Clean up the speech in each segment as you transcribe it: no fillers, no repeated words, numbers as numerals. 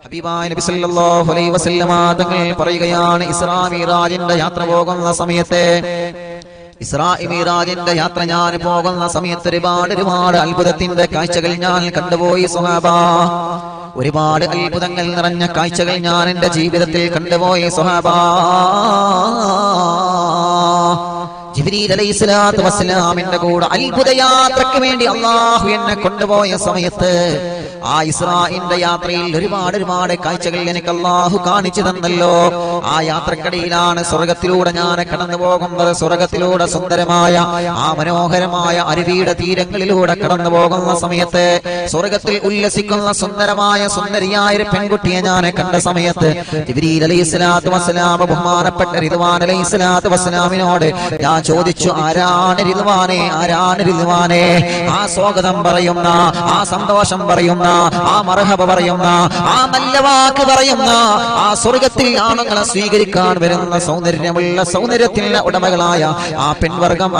ഹബീബായ നബി സല്ലല്ലാഹു അലൈഹി വസല്ലമ തങ്ങൾ പറയുകയാണ്, ഇസ്രാ മിറാജിന്റെ യാത്ര പോകുന്ന സമയത്ത് ഞാൻ പോകുന്ന സമയത്ത് ഒരുപാട് അത്ഭുതത്തിന്റെ കാഴ്ചകൾ ഞാൻ കണ്ടുപോയി സ്വഹാബ. ഒരുപാട് അത്ഭുതങ്ങൾ നിറഞ്ഞ കാഴ്ചകൾ ഞാൻ എന്റെ ജീവിതത്തിൽ കണ്ടുപോയി സ്വഹാബ. ജിബ്രീൽ അലൈഹിസ്സലാത്തു വസ്സലാമിന്റെ കൂടെ അത്ഭുത യാത്രയ്ക്ക് വേണ്ടി അല്ലാഹു എന്നെ കൊണ്ടുപോയ സമയത്ത് ആ ഇസ്രാഇന്റെ യാത്രയിൽ ഒരുപാട് കാഴ്ചകൾ എനിക്ക് അല്ലാഹു കാണിച്ചു തന്നല്ലോ. ആ യാത്രക്കിടയിലാണ് സ്വർഗത്തിലൂടെ ഞാൻ കടന്നു പോകുന്നത്. സ്വർഗത്തിലൂടെ സുന്ദരമായ ആ മനോഹരമായ അരുവിയുടെ തീരങ്ങളിലൂടെ കടന്നു പോകുന്ന സമയത്ത് സ്വർഗത്തിൽ ഉല്ലസിക്കുന്ന സുന്ദരിയായ ഒരു പെൺകുട്ടിയെ ഞാൻ കണ്ട സമയത്ത് ജിബ്രീൽ അലൈഹിസ്സലാത്തു വസ്സലാം ബഹുമാനപ്പെട്ട റിദ്വാൻ അലൈഹിസ്സലാത്തു വസ്സലാമിനോട് ഞാൻ ചോദിച്ചു, ആരാണ് റിദ്വാനെ? ആ സ്വാഗതം പറയുന്ന, ആ സന്തോഷം പറയുന്ന, ആ മർഹബ പറയുന്ന, ആ നല്ല വാക്ക് പറയുന്ന, ആ സ്വർഗത്തിൽ ആണുങ്ങളെ സ്വീകരിക്കാൻ വരുന്ന സൗന്ദര്യത്തിന്റെ ഉടമകളായ ആ പെൺവർഗം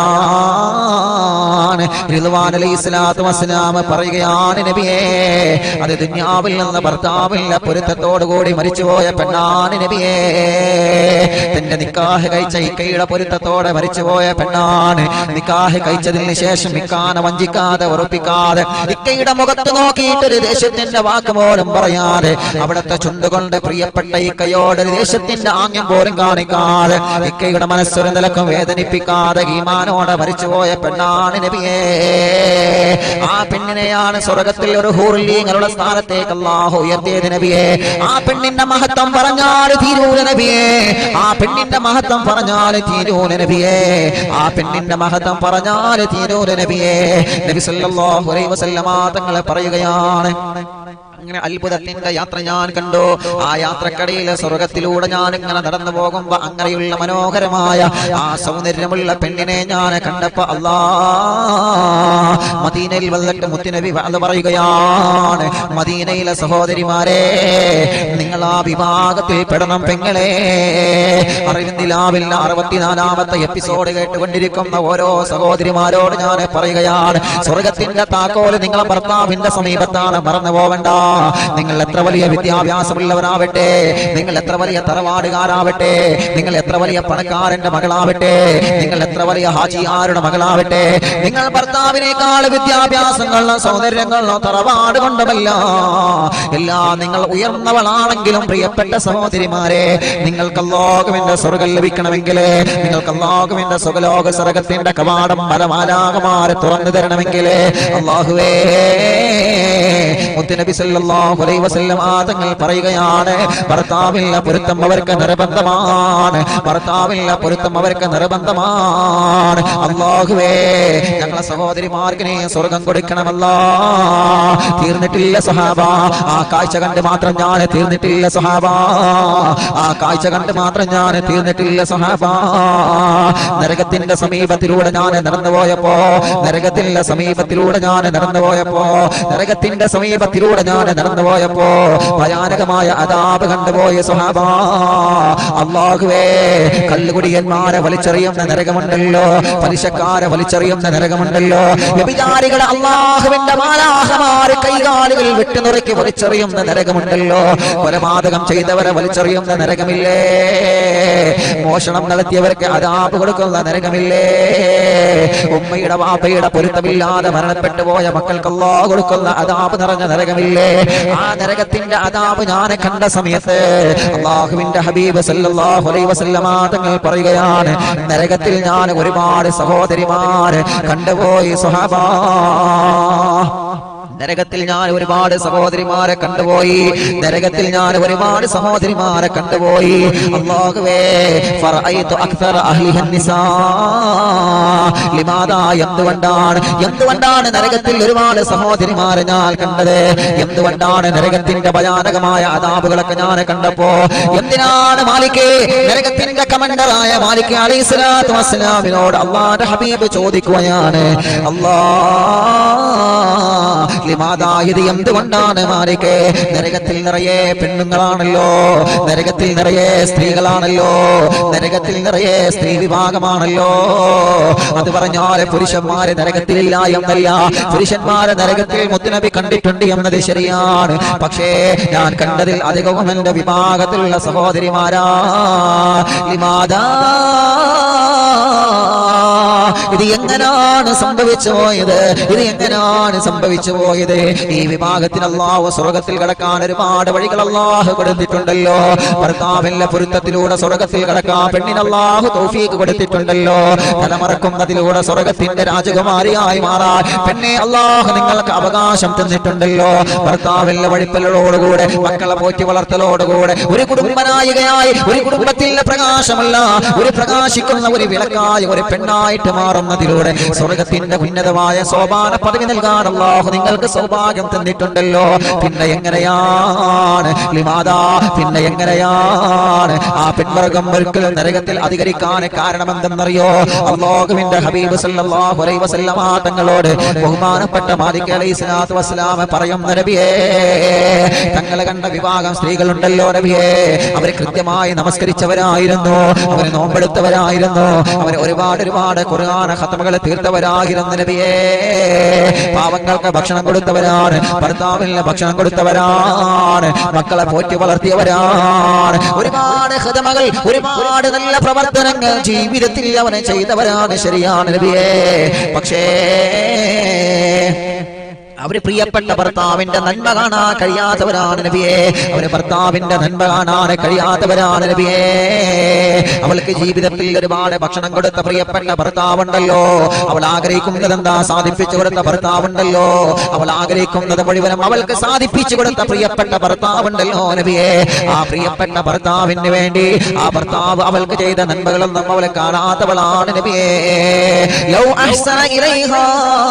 ആരാണ്? റിദ്വാൻ അലൈഹിസ്സലാത്തു വസ്സലാം പറയുകയാണ്, നബിയേ, അത് ദുനിയാവിൽ നിന്ന് ഭർത്താവിന്റെ പൊരുത്തത്തോടുകൂടി മരിച്ചുപോയ പെണ്ണാണ് നബിയേ. തന്റെ നിക്കാഹ് കഴിച്ച ഇക്കയുടെ പൊരുത്തത്തോടെ മരിച്ചുപോയ പെണ്ണാണ്. നിക്കാഹ് കഴിച്ചതിന് ശേഷം ഇക്കാനെ വഞ്ചിക്കാതെ ഉറപ്പിക്കാതെ ഇക്കയുടെ മുഖത്ത് നോക്കിയിട്ടൊരു ദേശത്തിന്റെ വാക്ക് പോലും പറയാതെ അവിടുത്തെ ചുണ്ടുകൊണ്ട് പ്രിയപ്പെട്ട ഇക്കയോട് ദേശത്തിന്റെ ആംഗ്യം പോലും കാണിക്കാതെ ഇക്കയുടെ മനസ്സൊരു നിലക്കും വേദനിപ്പിക്കാതെ ഈമാനോടെ മരിച്ചുപോയ പെണ്ണാണ് നബിയേ. ആ പെണ്ണിനെയാണ് സ്വർഗത്തിൽ ഒരു ഹൂറിലീങ്ങളുടെ സ്ഥാനത്തേക്ക് അല്ലാഹു ഉയർത്തിയത് നബിയേ. ആ പെണ്ണിന്റെ മഹത്വം പറഞ്ഞാൽ തീരൂല നബിയേ. ആ പെണ്ണിന്റെ മഹത്വം പറഞ്ഞാൽ തീരൂല നബിയേ. ആ പെണ്ണിന്റെ മഹത്വം പറഞ്ഞാൽ തീരൂല നബിയേ. നബി സല്ലല്ലാഹു അലൈഹി വസല്ലമ തങ്ങൾ പറയുകയാണ്, അങ്ങനെ അത്ഭുതത്തിന്റെ യാത്ര ഞാൻ കണ്ടു. ആ യാത്രക്കടയിൽ സ്വർഗത്തിലൂടെ ഞാൻ ഇങ്ങനെ നടന്നു പോകുമ്പോ അങ്ങനെയുള്ള മനോഹരമായ ആ സൗന്ദര്യമുള്ള പെണ്ണിനെ ഞാൻ കണ്ടപ്പോ മദീനയിൽ വന്നിട്ട് മുത്തുനബി അത് പറയുകയാണ്, മദീനയിലെ സഹോദരിമാരെ, നിങ്ങൾ ആ വിഭാഗത്തിൽ പെടണം പെങ്ങളെ. അറിവിന്ദിലാവില്ല 64ാമത്തെ എപ്പിസോഡ് കേട്ടുകൊണ്ടിരിക്കുന്ന ഓരോ സഹോദരിമാരോട് ഞാൻ പറയുകയാണ്, സ്വർഗത്തിന്റെ താക്കോല് നിങ്ങളെ ഭർത്താവിന്റെ സമീപത്താണ്, മറന്നു പോവണ്ട. നിങ്ങൾ എത്ര വലിയ വിദ്യാഭ്യാസമുള്ളവരാവട്ടെ, നിങ്ങൾ എത്ര വലിയ തറവാടുകാരാവട്ടെ, നിങ്ങൾ എത്ര വലിയ പണക്കാരന്റെ മകളാവട്ടെ, നിങ്ങൾ എത്ര വലിയ ഹാജിയാരുടെ മകളാവട്ടെ, നിങ്ങൾ ഭർത്താവിനേക്കാൾ വിദ്യാഭ്യാസങ്ങളിലോ സൗന്ദര്യങ്ങളിലോ തറവാട് കൊണ്ടുമല്ല എല്ലാം നിങ്ങൾ ഉയർന്നവളാണെങ്കിലും പ്രിയപ്പെട്ട സഹോദരിമാരെ, നിങ്ങൾക്ക് അല്ലാഹുവിന്റെ സ്വർഗ്ഗം ലഭിക്കണമെങ്കിൽ, നിങ്ങൾക്ക് അല്ലാഹുവിന്റെ സുഖലോക സ്വർഗ്ഗത്തിന്റെ കവാടം മലമാലാകമാരെ തുറന്നു തരണമെങ്കിൽ അല്ലാഹുവേ, മുത്തുനബി സല്ലല്ലാഹു അലൈഹി വസല്ലം തങ്ങൾ പറയുകയാണ്, ഭർത്താവിന്റെ പൊരുത്തം അവർക്ക് നിർബന്ധമാണ്, ഭർത്താവിന്റെ പൊരുത്തം അവർക്ക് നിർബന്ധമാണ്. അല്ലാഹുവേ, ഞങ്ങളെ സഹോദരിമാർക്ക് നീ സ്വർഗ്ഗം കൊടുക്കണമല്ല. തീർന്നിട്ടില്ല സഹാബ, ആ കാഴ്ച കണ്ട് മാത്രം ഞാൻ തീർന്നിട്ടില്ല സഹാബ, ആ കാഴ്ച കണ്ട് മാത്രം ഞാൻ തീർന്നിട്ടില്ല സഹാബ. നരകത്തിന്റെ സമീപത്തിലൂടെ ഞാൻ നടന്നുപോയപ്പോ, നരകത്തിന്റെ സമീപത്തിലൂടെ ഞാൻ നടന്നുപോയപ്പോ, നരകത്തിന്റെ സമീപത്തിലൂടെ ഞാൻ നടന്നുപോയപ്പോ ഭയാനകമായ അദാബ് കണ്ടുപോയ സ്വഹാബ. അല്ലാഹുവേ, കല്ലുകുടിയന്മാരെ വലിച്ചെറിയുന്ന നരകമുണ്ടല്ലോ, പലിശക്കാരെ വലിച്ചെറിയുന്ന നരകമുണ്ടല്ലോ, വ്യഭിചാരികളെ അല്ലാഹുവിന്റെ മാലാഖമാരെ കൈകാലുകൾ വെട്ടുനുറുക്കി വലിച്ചെറിയുന്ന നരകമുണ്ടല്ലോ, കൊലപാതകം ചെയ്തവരെ വലിച്ചെറിയുന്ന നരകമില്ലേ, മോഷണം നടത്തിയവർക്ക് അദാബ് കൊടുക്കുന്ന നരകമില്ലേ, ഉമ്മയുടെ വാപ്പയുടെ പൊരുത്തമില്ലാതെ മരണപ്പെട്ടു പോയ മക്കൾക്ക് അല്ലാഹു കൊടുക്കുന്ന അദാബ് നിറഞ്ഞ നരകമില്ലേ. ആ നരകത്തിന്റെ അദാബ് ഞാൻ കണ്ട സമയത്ത് അല്ലാഹുവിന്റെ ഹബീബ് സല്ലല്ലാഹു അലൈഹി വസല്ലമ തങ്ങൾ പറയുകയാണ്, നരകത്തിൽ ഞാൻ ഒരുപാട് സഹോദരിമാരെ കണ്ടുപോയി സ്വഹാബ. നരകത്തിൽ ഞാൻ ഒരുപാട് സഹോദരിമാരെ കണ്ടുപോയി, നരകത്തിൽ ഞാൻ ഒരുപാട് സഹോദരിമാരെ കണ്ടുപോയി. അല്ലാഹുവേ, ഫറഅയ്തു അക്സറ അഹ്ലിഹ നിസാ. ലിമാദാ, എന്തുകൊണ്ടാണ് നരകത്തിൽ ഒരുപാട് സഹോദരിമാരെ ഞാൻ കണ്ടത്? എന്തുകൊണ്ടാണ് നരകത്തിന്റെ ഭയാനകമായ അദാബുകളൊക്കെ ഞാൻ കണ്ടപ്പോ? എന്തിനാണ് മാലിക്, നരകത്തിന്റെ കമാൻഡറായ മാലിക് അലൈഹിസ്സലാത്തു വസ്സലാമിനോട് അല്ലാഹുവിന്റെ ഹബീബ് ചോദിക്കുകയാണ്, അല്ലാഹ് ലിമാദാ ഇത് എന്തുകൊണ്ടാണ് മാലികേ? നരകത്തിൽ നിറയെ പെണ്ണുങ്ങളാണല്ലോ, നരകത്തിൽ നിറയെ സ്ത്രീകളാണല്ലോ, നരകത്തിൽ നിറയെ സ്ത്രീ വിഭാഗമാണല്ലോ. അത് പറഞ്ഞാല് പുരുഷന്മാരെ നരകത്തിലില്ല എന്നല്ല, പുരുഷന്മാരെ നരകത്തിൽ മുത്തുനബി കണ്ടിട്ടുണ്ട് എന്നത് ശരിയാണ്. പക്ഷേ ഞാൻ കണ്ടതിൽ അധികവും എന്റെ വിഭാഗത്തിലുള്ള സഹോദരിമാരാ. ലിമാദാ ഇത് എങ്ങനെയാണ് സംഭവിച്ചു പോയത്? ഇത് എങ്ങനെയാണ് സംഭവിച്ചു പോയത്? ഈ വിഭാഗത്തിന് അല്ലാഹു സ്വർഗ്ഗത്തിൽ കടക്കാൻ ഒരുപാട് വഴികൾ അല്ലാഹു കൊടുത്തിട്ടുണ്ടല്ലോ. ഭർത്താവിന്റെ പൊരുത്തത്തിലൂടെ സ്വർഗ്ഗത്തിൽ കടക്കാൻ പെണ്ണിന് അല്ലാഹു തൗഫീഖ് കൊടുത്തിട്ടുണ്ടല്ലോ. തലമറക്കുന്നതിലൂടെ സ്വർഗ്ഗത്തിന്റെ രാജകുമാരിയായി മാറാൻ പെണ്ണെ അല്ലാഹു നിങ്ങൾക്ക് അവകാശം തന്നിട്ടുണ്ടല്ലോ. ഭർത്താവിന്റെ വഴിപ്പലോടുകൂടെ മക്കളെ പോറ്റി വളർത്തലോടുകൂടെ ഒരു കുടുംബനായികയായി ഒരു കുടുംബത്തിന്റെ പ്രകാശമല്ല, ഒരു പ്രകാശിക്കുന്ന ഒരു വിളക്കായ ഒരു പെണ്ണായിട്ട് മാറുന്നതിലൂടെ സ്വർഗ്ഗത്തിന്റെ ഉന്നതമായ സോപാന പദവി നൽകാൻ അല്ലാഹു നിങ്ങൾക്ക് സൗഭാഗ്യം തന്നിട്ടുണ്ടല്ലോ. പിന്നെ എങ്ങനെയാണ് ലിമാദാ, പിന്നെ എങ്ങനെയാണ് ആ പെൺവർഗം ഒരിക്കലും നരകത്തിൽ അധികരിക്കാൻ കാരണമെന്തെന്നറിയോ? അല്ലാഹുവിന്റെ ഹബീബ് സല്ലല്ലാഹു അലൈഹി വസല്ലമ തങ്ങളോട് ബഹുമാനപ്പെട്ട മാലിക് അലൈഹിസ്സലാത്തു വസ്സലാം പറയുന്ന നബിയേ, തങ്ങളെ കണ്ട വിഭാഗം സ്ത്രീകളുണ്ടല്ലോ നബിയേ, അവർ കൃത്യമായി നമസ്കരിച്ചവരായിരുന്നു, അവർ നോമ്പെടുത്തവരായിരുന്നു, അവർ ഒരുപാട് ഖുർആൻ ഖത്മുകൾ തീർത്തവരായിരുന്നു നബിയേ. പാവങ്ങൾക്ക് ഭക്ഷണം കൊടുത്തവരാണ്, ഭർത്താവിന് ഭക്ഷണം കൊടുത്തവരാണ്, മക്കളെ പോറ്റി വളർത്തിയവരാണ്, ഒരുപാട് ഖത്മുകൾ, ഒരുപാട് നല്ല പ്രവർത്തനങ്ങൾ ജീവിതത്തിൽ അവനെ ചെയ്തവരാണ്. ശരിയാണ് നബിയേ. പക്ഷേ അവര് പ്രിയപ്പെട്ട ഭർത്താവിന്റെ നന്മ കാണാൻ കഴിയാത്തവരാണ് നബിയേ. അവര് ഭർത്താവിന്റെ നന്മ കാണാൻ കഴിയാത്തവരാണ് നബിയേ. അവൾക്ക് ജീവിതത്തിൽ ഒരുപാട് ഭക്ഷണം കൊടുത്ത പ്രിയപ്പെട്ട ഭർത്താവുണ്ടല്ലോ, അവൾ ആഗ്രഹിക്കുന്നത് എന്താ സാധിപ്പിച്ചു കൊടുത്ത ഭർത്താവുണ്ടല്ലോ, അവൾ ആഗ്രഹിക്കുന്നത് മുഴുവനും അവൾക്ക് സാധിപ്പിച്ചു കൊടുത്ത പ്രിയപ്പെട്ട ഭർത്താവുണ്ടല്ലോ നബിയേ. ആ പ്രിയപ്പെട്ട ഭർത്താവിന് വേണ്ടി ആ ഭർത്താവ് അവൾക്ക് ചെയ്ത നന്മകളൊന്നും അവൾ കാണാത്തവളാണ് നബിയേ. ലൗ അഹ്സന ഇലൈഹാ,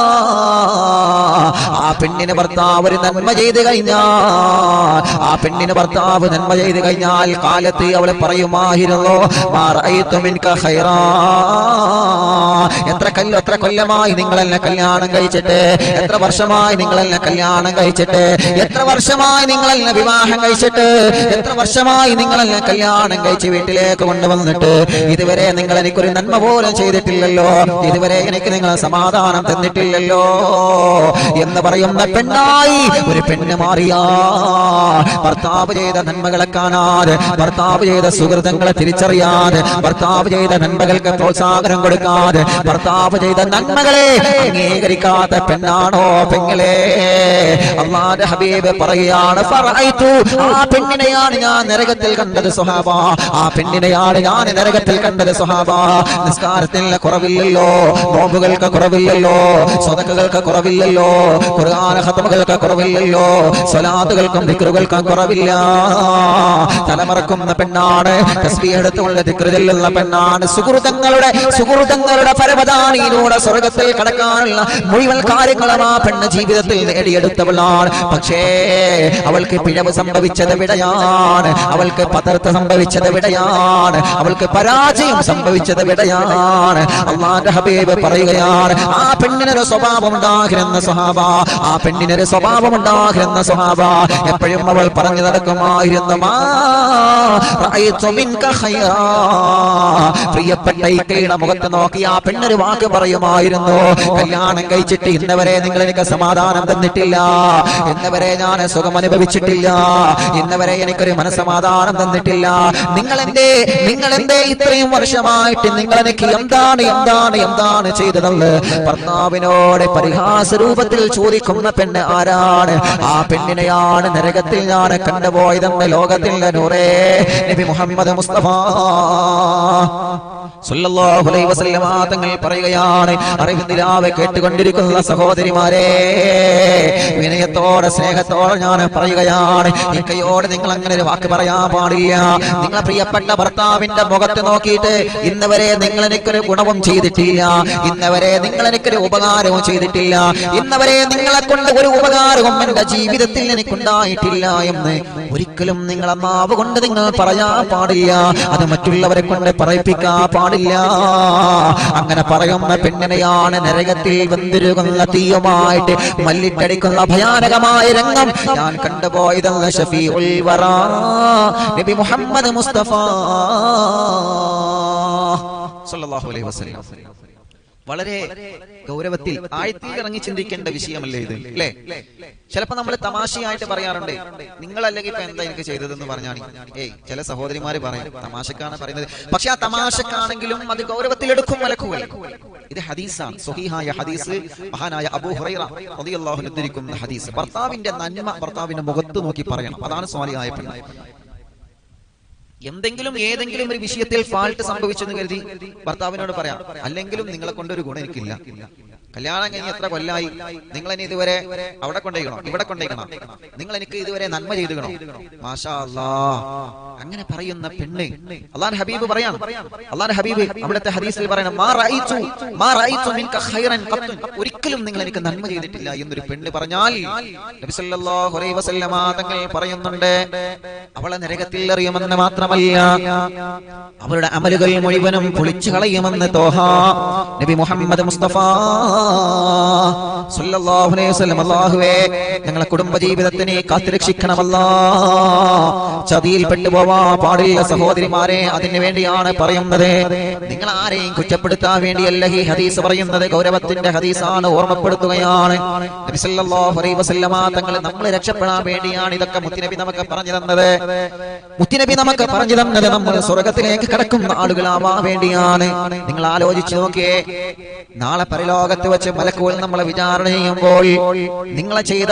ആ പെണ്ണിന് ഭർത്താവ് ഒരു നന്മ ചെയ്ത് കഴിഞ്ഞാൽ, ആ പെണ്ണിന് ഭർത്താവ് നന്മ ചെയ്ത് കഴിഞ്ഞാൽ കാലത്ത് അവളെ പറയുമായിരുന്നു, എത്ര കൊല്ലമായി നിങ്ങളെന്നെ കല്യാണം കഴിച്ചിട്ട്, എത്ര വർഷമായി നിങ്ങളെന്നെ കല്യാണം കഴിച്ചിട്ട്, എത്ര വർഷമായി നിങ്ങളെന്നെ വിവാഹം കഴിച്ചിട്ട്, എത്ര വർഷമായി നിങ്ങളെന്നെ കല്യാണം കഴിച്ച് വീട്ടിലേക്ക് കൊണ്ടുവന്നിട്ട് ഇതുവരെ നിങ്ങൾ എനിക്കൊരു നന്മ പോലും ചെയ്തിട്ടില്ലല്ലോ, ഇതുവരെ എനിക്ക് നിങ്ങൾ സമാധാനം തന്നിട്ടില്ലല്ലോ എന്ന് പറയുന്ന പെണ്ണായി ഒരു പെണ്ണ് മാറിയാ, ഭർത്താവ് ചെയ്ത നന്മകളെ കാണാതെ, ഭർത്താവ് ചെയ്ത സുഹൃതങ്ങളെ തിരിച്ചറിയാതെ, ഭർത്താവ് ചെയ്ത നന്മകൾക്ക് പ്രോത്സാഹനം കൊടുക്കാതെ, ഭർത്താവ് ചെയ്ത നന്മകളെ അംഗീകരിക്കാത്ത പെണ്ണാണോ പെങ്ങളെ? അല്ലാഹുവിന്റെ ഹബീബ് പറയുകയാണ്, ഫറഅയ്തു, ആ പെണ്ണിനെയാണ് ഞാൻ നരകത്തിൽ കണ്ടത് സ്വഹാബ, ആ പെണ്ണിനെയാണ് ഞാൻ നരകത്തിൽ കണ്ടത് സ്വഹാബ. നിസ്കാരത്തിന് കുറവില്ലല്ലോ, നോമ്പുകൾക്ക് കുറവില്ലല്ലോ, സ്വതക്കകൾക്ക് കുറവില്ലല്ലോ, ഖുർആൻ ഖത്മുകൾക്ക് കുറവില്ലല്ലോ, സ്വലാത്തുകൾക്കും ദിക്റുകൾക്കും കുറവില്ല. തലമറക്കുന്ന പെണ്ണാണ്, തസ്ബീഹ് എടുത്തുകൊണ്ട് ദിക്ർ ചൊല്ലുന്ന പെണ്ണാണ്. സുഹൃതങ്ങളുടെ പരവതാനിയിലൂടെ സ്വർഗ്ഗത്തിൽ കടക്കാനുള്ള മുഴുവൻ കാര്യങ്ങളും ആ പെണ്ണ് ജീവിതത്തിൽ നേടിയെടുത്തവളാണ്. പക്ഷേ അവൾക്ക് പിഴവ് സംഭവിച്ചത് എവിടെയാണ്? അവൾക്ക് പതർത്ത സംഭവിച്ചത് എവിടെയാണ്? അവൾക്ക് പരാജയം സംഭവിച്ചത് എവിടെയാണ്? അല്ലാഹുവിന്റെ ഹബീബ് പറയുകയാണ്, ആ പെണ്ണിനൊരു സ്വഭാവം ഉണ്ടാകുന്ന സ്വഹാബ, ആ പെണ്ണിനൊരു സ്വഭാവം ഉണ്ടാകുന്ന സ്വഹാബ എപ്പോഴും അവൾ പറഞ്ഞു നടക്കുമായിരുന്നു, പ്രിയപ്പെട്ട ഇക്കയുടെ മുഖത്ത് നോക്കി ആ പെണ്ണൊരു വാക്ക് പറയുമായിരുന്നു, കല്യാണം കഴിച്ചിട്ട് ഇന്നവരെ നിങ്ങൾ എനിക്ക് സമാധാനം തന്നിട്ടില്ല, ഇന്നവരെ ഞാൻ സുഖം അനുഭവിച്ചിട്ടില്ല, ഇന്നവരെ എനിക്കൊരു മനസ്സമാധാനം തന്നിട്ടില്ല, നിങ്ങളെന്തേ ഇത്രയും വർഷമായിട്ട് നിങ്ങൾ എനിക്ക് എന്താണ് ചെയ്തതെന്ന് ഭർത്താവിനോട് പരിഹാസ രൂപത്തിൽ ചോദിക്കുന്ന പെണ്ണ് ആരാണ്? ആ പെണ്ണിനെയാണ് നരകത്തിൽ ഞാൻ കണ്ടുപോയതെന്ന് ലോകത്തിന്റെ നൂറേ നബി മുഹമ്മദ് മുസ്തഫ സല്ലല്ലാഹു അലൈഹി വസല്ലമ തങ്ങൾ പറയുകയാണ്, അറിവിന്ദിലാവെ കേട്ടുകൊണ്ടിരിക്കുന്ന സഹോദരിമാരെ, വിനയത്തോടെ സ്നേഹത്തോടെ ഞാൻ പറയുകയാണ്, ഇക്കയോട് നിങ്ങൾ അങ്ങനെ ഒരു വാക്ക് പറയാൻ പാടില്ല. നിങ്ങളെ പ്രിയപ്പെട്ട ഭർത്താവിന്റെ മുഖത്ത് നോക്കിയിട്ട് ഇന്നവരെ നിങ്ങൾ എനിക്കൊരു ഗുണവും ചെയ്തിട്ടില്ല, ഇന്നവരെ നിങ്ങൾ എനിക്കൊരു ഉപകാരവും ചെയ്തിട്ടില്ല, ഇന്നവരെ നിങ്ങളെ കൊണ്ട് ഒരു ഉപകാരവും എന്റെ ജീവിതത്തിൽ എനിക്കുണ്ടായിട്ടില്ല എന്ന് ഒരിക്കലും നിങ്ങളെ നാവ് കൊണ്ട് നിങ്ങൾ പറയാൻ പാടില്ല. അത് മറ്റുള്ളവരെ കൊണ്ട് പറയിപ്പിക്കാൻ പാടില്ല. പാടില്ല. അങ്ങനെ പറയുന്ന പെണ്ണിനെയാണ് നരകത്തിൽ വെന്തുരുകുന്ന തീയുമായിട്ട് മല്ലിട്ടടിക്കുന്ന ഭയാനകമായ രംഗം ഞാൻ കണ്ടുപോയതെന്ന് ഷഫീഉൽ വറാ നബി മുഹമ്മദ് മുസ്തഫ സല്ലല്ലാഹു അലൈഹി വസല്ലം. വളരെ ഗൗരവത്തിൽ ആഴത്തിൽ ഇറങ്ങി ചിന്തിക്കേണ്ട വിഷയമല്ലേ ഇത്, അല്ലേ? ചിലപ്പോ നമ്മൾ തമാശയായിട്ട് പറയാറുണ്ട്, നിങ്ങളല്ലെങ്കിൽ ഇപ്പൊ എന്താ എനിക്ക് ചെയ്തതെന്ന് പറഞ്ഞാണ്. ചില സഹോദരിമാര് പറയും തമാശക്കാണ് പറയുന്നത്, പക്ഷെ ആ തമാശക്കാണെങ്കിലും അത് ഗൗരവത്തിലെടുക്കും മലക്കുകൾ. ഇത് ഹദീസാണ്, സ്വഹീഹായ ഹദീസ്. മഹാനായ അബൂ ഹുറൈറ റളിയല്ലാഹു അൻഹു ഉദ്ധരിക്കുന്ന ഹദീസ്. ഭർത്താവിന്റെ നന്മ ഭർത്താവിന്റെ മുഖത്ത് നോക്കി പറയണം. അതാണ് സ്വാലിഹായ പെണ്ണ്. എന്തെങ്കിലും ഏതെങ്കിലും ഒരു വിഷയത്തിൽ ഫാൾട്ട് സംഭവിച്ചെന്ന് കരുതി ഭർത്താവിനോട് പറയാം, അല്ലെങ്കിലും നിങ്ങളെ കൊണ്ടൊരു ഗുണം എനിക്കില്ല, കല്യാണം കഴിഞ്ഞ് എത്ര കൊല്ലായി, നിങ്ങൾ എന്നെ ഇതുവരെ അവിടെ കൊണ്ടേക്കണം ഇവിടെ കൊണ്ടേക്കണം, നിങ്ങൾ എനിക്ക് ഇതുവരെ നന്മ ചെയ്തുകണോ, മാഷാ അല്ലാഹ്. അങ്ങനെ പറയുന്ന പെണ്ണ് അല്ലാഹുവിന്റെ ഹബീബ് പറയാം, അല്ലാഹുവിന്റെ ഹബീബ് അവിടുത്തെ ഹദീസിൽ പറയണം, മാ റഅയ്തു മിൻക ഖൈറൻ ഖത്ത്, ഒരിക്കലും നിങ്ങൾ എനിക്ക് നന്മ ചെയ്തിട്ടില്ല എന്നൊരു പെണ്ണ് പറഞ്ഞാൽ നബി സല്ലല്ലാഹു അലൈഹി വസല്ലമ തങ്ങൾ പറയുന്നുണ്ട്, അവളെ നരകത്തിൽ എറിയുമെന്ന് മാത്രമല്ല അവരുടെ അമലുകൾ മുഴുവനും പൊളിച്ചു കളയുമെന്ന് തോഹ നബി മുഹമ്മദ് മുസ്തഫ സല്ലല്ലാഹു അലൈഹി വസല്ലം. അല്ലാഹുവേ, ഞങ്ങളെ കുടുംബജീവിതത്തിനെ കാത്തുരക്ഷിക്കണമല്ലാ. ചതിയിൽ പെട്ടുപോവാ പാടില്ല സഹോദരിമാരെ. അതിനു വേണ്ടിയാണ് പറയുന്നത്. നിങ്ങൾ ആരെയും കുറ്റപ്പെടുത്താൻ വേണ്ടിയല്ല ഈ ഹദീസ് പറയുന്നത്, ഗൗരവത്തിന്റെ ഹദീസാണ്, ഓർമ്മപ്പെടുത്തുകയാണ്. നബി സല്ലല്ലാഹു അലൈഹി വസല്ലമ തങ്ങൾ നമ്മൾ രക്ഷപ്പെടാൻ വേണ്ടിയാണ് ഇതൊക്കെ മുത്തുനബി നമുക്ക് പറഞ്ഞു തന്നത്. മുത്തുനബി നമുക്ക് പറഞ്ഞു തന്നത് നമ്മൾ സ്വർഗത്തിലേക്ക് കടക്കുന്ന ആളുകളാവാൻ വേണ്ടിയാണ്. നിങ്ങൾ ആലോചിച്ചു നോക്കിയേ, നാളെ പരലോകത്ത് വെച്ച് മലക്കുകൾ നമ്മളെ വിചാരണ ചെയ്യുമ്പോൾ നിങ്ങളെ ചെയ്ത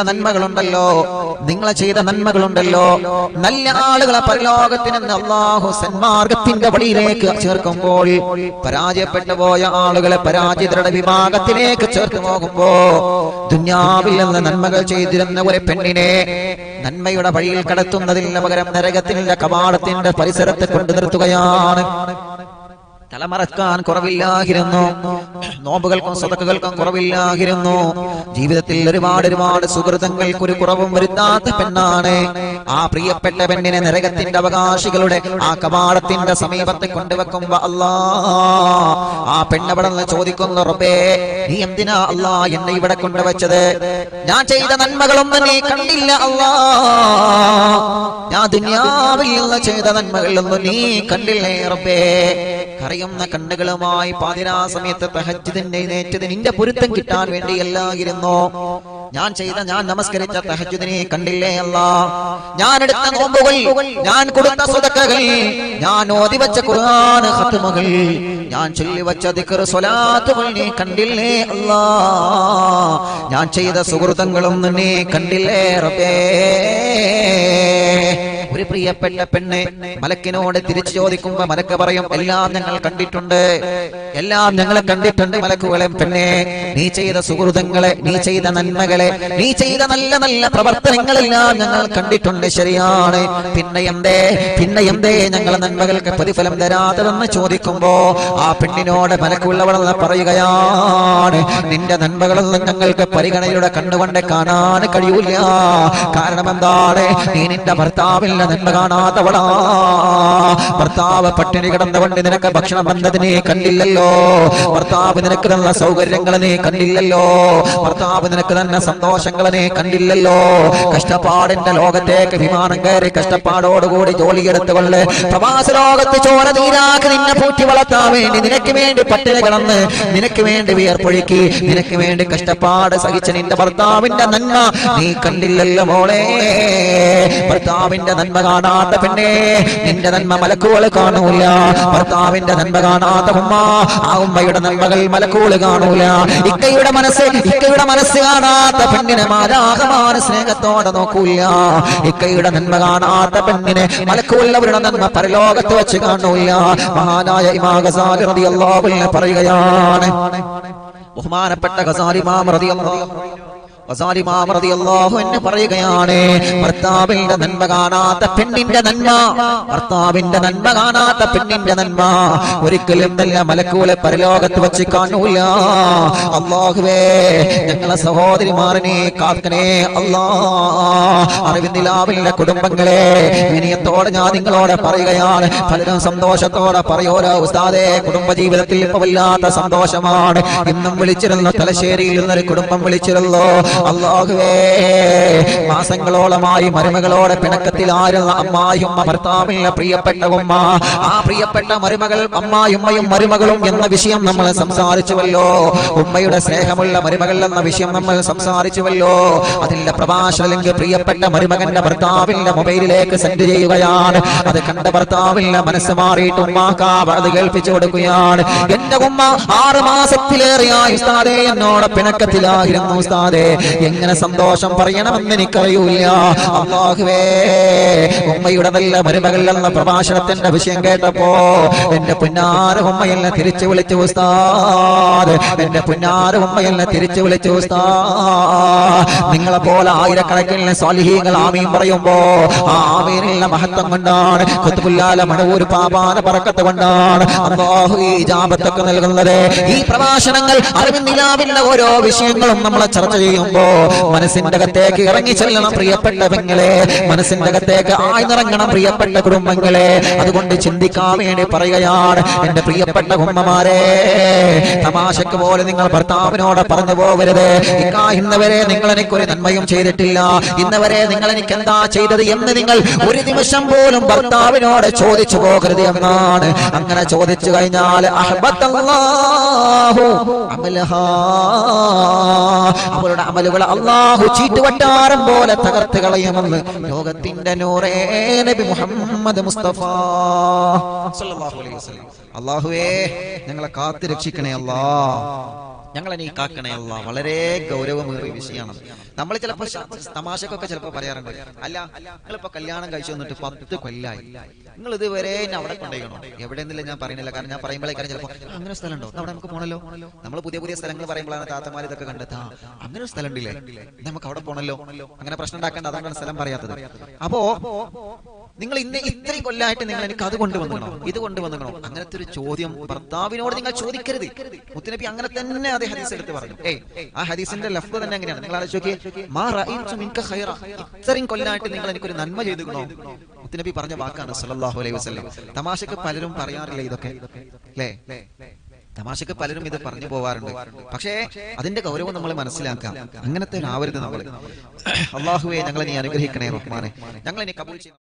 നന്മകളുണ്ടല്ലോ, നല്ല ആളുകളെ പരലോകത്തിന് അല്ലാഹു സന്മാർഗത്തിന്റെ വഴിയിലേക്ക് ചേർക്കുമ്പോൾ പരാജയപ്പെട്ടു പോയ ആളുകളെ പരാജിതരുടെ വിഭാഗത്തിലേക്ക് ചേർത്ത് പോകുമ്പോ ദുനിയാവിൽ നിന്ന് നന്മകൾ ചെയ്തിരുന്ന ഒരു പെണ്ണിനെ നന്മയുടെ വഴിയിൽ കടത്തുന്നതിന് പകരം നരകത്തിന്റെ കവാടത്തിന്റെ പരിസരത്ത് കൊണ്ടു നിർത്തുകയാണ്. തലമറക്കാൻ കുറവില്ലായിരുന്നു, നോമ്പുകൾക്കും സദഖകൾക്കും കുറവില്ലായിരുന്നു, ജീവിതത്തിൽ ഒരുപാട് സുഹൃതങ്ങൾക്ക് ഒരു കുറവും വരുത്താത്ത പെണ്ണാണ്. ആ പ്രിയപ്പെട്ട പെണ്ണിനെ നരകത്തിന്റെ അവകാശികളുടെ ആ കവാടത്തിന്റെ സമീപത്ത് കൊണ്ടുവെക്കുമ്പോ ആ പെണ്ണവിടെ നിന്ന് ചോദിക്കുന്നു, റബ്ബേ, നീ എന്തിനാ അല്ലാ എന്നെ ഇവിടെ കൊണ്ടുവച്ചത്? ഞാൻ ചെയ്ത നന്മകളൊന്നും നീ കണ്ടില്ല അല്ലാ, ഞാൻ ദുനിയാവിൽ നിന്ന് ചെയ്ത നന്മകളൊന്നും നീ കണ്ടില്ലേ റബ്ബേ? കരയുന്ന കണ്ണുകളുമായി പാതിരാ സമയത്ത് തഹജ്ജുദിന് എഴുന്നേറ്റത് നിന്റെ പൊരുത്തം കിട്ടാൻ വേണ്ടിയല്ലായിരുന്നു. ഞാൻ നമസ്കരിച്ച തഹജ്ജുദിനെ കണ്ടില്ലേ അല്ലാ? ഞാൻ എടുത്ത നോമ്പുകൾ, ഞാൻ കൊടുത്ത സദഖകൾ, ഞാൻ ഓതിവച്ച ഖുർആൻ ഖത്മുകൾ, ഞാൻ ചൊല്ലിവച്ച ദിക്ർ സ്വലാത്തുകൾ നീ കണ്ടില്ലേ അല്ലാ? ഞാൻ ചെയ്ത സുഹൃതങ്ങളൊന്നും നീ കണ്ടില്ലേ റബ്ബേ? ഒരു പ്രിയപ്പെട്ട പെണ്ണ് മലക്കിനോട് തിരിച്ചു ചോദിക്കുമ്പോ മലക്ക് പറയും, എല്ലാം ഞങ്ങൾ കണ്ടിട്ടുണ്ട് മലക്കുകളെ. പെണ്ണെ, നീ ചെയ്ത സുഹൃതങ്ങളെ, നീ ചെയ്ത നന്മകളെ, നീ ചെയ്ത നല്ല നല്ല പ്രവർത്തനങ്ങളെല്ലാം ഞങ്ങൾ കണ്ടിട്ടുണ്ട്, ശരിയാണ്. പിന്നെ എന്തേ ഞങ്ങളെ നന്മകൾക്ക് പ്രതിഫലം തരാത്തതെന്ന് ചോദിക്കുമ്പോ ആ പെണ്ണിനോട് മലക്കുള്ളവളെന്ന് പറയുകയാണ്, നിന്റെ നന്മകളൊന്നും ഞങ്ങൾക്ക് പരിഗണനയുടെ കണ്ണുകൊണ്ട് കാണാൻ കഴിയൂല. കാരണം എന്താണ്? നീ നിന്റെ ഭർത്താവിൽ നന്മ കാണാത്തവളാ. ഭർത്താവ് പട്ടിണി കിടന്നുകൊണ്ട് നിനക്ക് ഭക്ഷണം വന്നതിനെ കണ്ടില്ലല്ലോ, ഭർത്താവ് നിനക്ക് തന്ന സൗകര്യങ്ങളെ നീ കണ്ടില്ലല്ലോ, ഭർത്താവ് നിനക്ക് തന്ന സന്തോഷങ്ങളെ കണ്ടില്ലല്ലോ. കഷ്ടപ്പാടിന്റെ ലോകത്തേക്ക് വിമാനം കയറി കഷ്ടപ്പാടോടുകൂടി ജോലിയെടുത്തുകൊണ്ട് പ്രവാസ ലോകത്ത് ചോര നീരാക്കി നിന്നെ പൂറ്റി വളർത്താൻ വേണ്ടി നിനക്ക് വേണ്ടി പട്ടിണി കിടന്ന് നിനക്ക് വേണ്ടി വിയർപ്പൊഴുക്കി നിനക്ക് വേണ്ടി കഷ്ടപ്പാട് സഹിച്ച നിന്റെ ഭർത്താവിന്റെ നന്മ നീ കണ്ടില്ലല്ലോ മോളെ. ഭർത്താവിന്റെ നന്മ കാണാത്ത പെണ്ണെ, നിന്റെ നന്മ മലക്കുകൾ കാണൂല. ഭർത്താവിന്റെ നന്മ കാണാത്ത ഉമ്മ, ആ ഉമ്മയുടെ നന്മകൾ മലക്കുകൾ കാണൂല. ഇക്കയുടെ മനസ്സ് കാണാത്ത പെണ്ണിനെ മാലാഖമാർ സ്നേഹത്തോടെ നോക്കൂല. ഇക്കയുടെ നന്മ കാണാത്ത പെണ്ണിനെ മലക്കുള്ളവരുടെ നന്മ പരലോകത്ത് വെച്ച് കാണൂല. മഹാനായ ഇമാം ഗസാലി റളിയല്ലാഹു അൻഹു പറയുകയാണ്, ബഹുമാനപ്പെട്ട ഗസാലി ഇമാം റളിയല്ലാഹു ഗസാലി ഇമാം റളിയല്ലാഹു അൻഹു പറയുകയാണ്, ഭർത്താവിന്റെ നന്മ കാണാത്ത പെണ്ണിന്റെ നന്മ, ഭർത്താവിന്റെ നന്മ കാണാത്ത പെണ്ണിന്റെ നന്മ ഒരിക്കലും നല്ല മലക്കൂലെ പരലോകത്ത് വെച്ച് കാണൂല. അല്ലാഹുവേ ഞങ്ങളെ സഹോദരിമാരനെ കാക്കണേ അല്ലാ. അറിവിന്ദിലാവിലെ കുടുംബങ്ങളെ വിനയത്തോടെ ഞാൻ നിങ്ങളോട് പറയുകയാണ്, പലരും സന്തോഷത്തോടെ പറയോരോ ഉസ്താദേ കുടുംബജീവിതത്തിൽ ഇപ്പൊ വല്ലാത്ത സന്തോഷമാണ്. ഇന്നും വിളിച്ചിരുന്നു, തലശ്ശേരിയിൽ നിന്നൊരു കുടുംബം വിളിച്ചിരുന്നു. അല്ലാഹുവേ മാസങ്ങളോളമായി മരുമകളോടെ പിണക്കത്തിലായിരുന്ന അമ്മായിയമ്മ, ഭർത്താവിന്റെ പ്രിയപ്പെട്ട ഉമ്മ, ആ പ്രിയപ്പെട്ട മരുമകൾ അമ്മായിയമ്മയും മരുമകളും എന്ന വിഷയം നമ്മൾ സംസാരിച്ചുവല്ലോ. ഉമ്മയുടെ സ്നേഹമുള്ള മരുമകൾ എന്ന വിഷയം നമ്മൾ സംസാരിച്ചുവല്ലോ. അതിന്റെ പ്രഭാഷണമെങ്കിൽ പ്രിയപ്പെട്ട മരുമകന്റെ ഭർത്താവിന്റെ മൊബൈലിലേക്ക് സെൻഡ് ചെയ്യുകയാണ്. അത് കണ്ട ഭർത്താവിന്റെ മനസ്സ് മാറിയിട്ട് ഉമ്മാക്ക് അത് കേൾപ്പിച്ചു കൊടുക്കുകയാണ്. എന്റെ ഉമ്മ 6 മാസത്തിലേറെയായി ഉസ്താദേ എന്നോട് പിണക്കത്തിലായിരുന്നു ഉസ്താദേ, എങ്ങനെ സന്തോഷം പറയണമെന്ന് എനിക്കറിയൂല. അല്ലാഹുവേ ഉമ്മയുടെ നല്ല മരുമകൾ എന്ന പ്രഭാഷണത്തിന്റെ വിഷയം കേട്ടപ്പോ എന്റെ പുന്നാര ഉമ്മയെന്നെ തിരിച്ചു വിളിച്ചു ഉസ്താദ്, എന്റെ പുന്നാര ഉമ്മയെന്നെ തിരിച്ചു വിളിച്ചു ഉസ്താദ്. നിങ്ങളെ പോലെ ആയിരക്കണക്കിന് സ്വാലിഹീങ്ങൾ ആമീൻ പറയുമ്പോ ആ ആമീനുള്ള മഹത്വം കൊണ്ടാണ്, ഖുത്ബുല്ലാല മണവൂർ പാപാന ബറക്കത്ത് കൊണ്ടാണ് അല്ലാഹു ഈ ഇജാബത്തൊക്കെ നൽകുന്നത്. ഈ പ്രഭാഷണങ്ങൾ അറിവിന്ദിലാവിന്റെ ഓരോ വിഷയങ്ങളും നമ്മളെ ചർച്ച ചെയ്യുമ്പോ മനസ്സിന്റെ അകത്തേക്ക് ഇറങ്ങി ചെല്ലണം പ്രിയപ്പെട്ട പെങ്ങളെ, മനസ്സിന്റെ അകത്തേക്ക് ആഴ്ന്നിറങ്ങണം പ്രിയപ്പെട്ട കുടുംബങ്ങളെ. അതുകൊണ്ട് ചിന്തിക്കാൻ വേണ്ടി പറയുകയാണ് എന്റെ പ്രിയപ്പെട്ട ഉമ്മമാരെ, തമാശക്ക് പോലെ നിങ്ങൾ ഭർത്താവിനോട് പറഞ്ഞു പോകരുത്, ഇന്നവരെ നിങ്ങൾ എനിക്കൊരു നന്മയും ചെയ്തിട്ടില്ല, ഇന്നവരെ നിങ്ങൾ എനിക്ക് എന്താ ചെയ്തത് എന്ന് നിങ്ങൾ ഒരു നിമിഷം പോലും ഭർത്താവിനോട് ചോദിച്ചു പോകരുത് എന്നാണ്. അങ്ങനെ ചോദിച്ചു കഴിഞ്ഞാൽ അവരുടെ അമലുകൾ അല്ലാഹു ചീട്ടുവട്ടാരം പോലെ തകർത്ത് കളയുമെന്ന് ലോകത്തിന്റെ നൂറേ നബി മുഹമ്മദ് മുസ്തഫ സല്ലല്ലാഹു അലൈഹി വസല്ലം. അല്ലാഹുവേ ഞങ്ങളെ കാത്തു രക്ഷിക്കണേ അല്ലാ, ഞങ്ങളെ നീ കാക്കണേ അല്ലാ. വളരെ ഗൗരവമേറിയ വിഷയമാണ്. നമ്മൾ ചിലപ്പോൾ തമാശക്കൊക്കെ ചിലപ്പോൾ പറയാറുണ്ട്, അല്ല നിങ്ങളിപ്പോ കല്യാണം കഴിച്ചു വന്നിട്ട് 10 കൊല്ലായി, നിങ്ങൾ ഇതുവരെ അവിടെ കൊണ്ടുപോകണോ? എവിടെ നിന്നില്ല ഞാൻ പറയുന്നില്ല, കാരണം ഞാൻ പറയുമ്പോഴേക്കാരും ചിലപ്പോൾ അങ്ങനെ സ്ഥലം ഉണ്ടോ, അവിടെ നമുക്ക് പോകണല്ലോ. നമ്മൾ പുതിയ പുതിയ സ്ഥലങ്ങൾ പറയുമ്പോഴാണ് താത്തമാർ ഇതൊക്കെ കണ്ടെത്താ, അങ്ങനെ ഒരു സ്ഥലം ഉണ്ടല്ലേ, നമുക്ക് അവിടെ പോകണല്ലോ. അങ്ങനെ പ്രശ്നം ഉണ്ടാക്കേണ്ട, അതാണ് സ്ഥലം പറയാത്തത്. അപ്പോ നിങ്ങൾ ഇത്രയും കൊല്ലായിട്ട് നിങ്ങൾ എനിക്ക് അത് കൊണ്ടുവന്നോ, ഇത് കൊണ്ടുവന്നോ, അങ്ങനത്തെ ഒരു ചോദ്യം ഭർത്താവിനോട് നിങ്ങൾ ചോദിക്കരുത്. മുത്തുനബി അങ്ങനെ തന്നെ അതേ ഹദീസ് എടുത്ത് പറഞ്ഞു. ആ ഹദീസിന്റെ ലഫ്ദ് തന്നെ എങ്ങനെയാണ് നിങ്ങൾ ആലോചിച്ച് നോക്കിയേ, മാ റഅയ്തു മിൻക ഖൈറ, ഇത്രയും കൊല്ലായിട്ട് നിങ്ങൾ എനിക്കൊരു നന്മ ചെയ്തുകണോ? മുത്തുനബി പറഞ്ഞ വാക്കാണ് സല്ലല്ലാഹു അലൈഹി വസല്ലം. തമാശക്ക് പലരും പറയാറില്ല ഇതൊക്കെ, അല്ലേ? തമാശക്ക് പലരും ഇത് പറഞ്ഞു പോവാറുണ്ട്. പക്ഷേ അതിന്റെ ഗൗരവം നമ്മൾ മനസ്സിലാക്കാം. അങ്ങനത്തെ ആവരുത് നമ്മൾ. അല്ലാഹുവേ ഞങ്ങളെ നീ അനുഗ്രഹിക്കണേ റഹ്മാനെ, ഞങ്ങളെ നീ കബൂൽ ചെയ്യണം.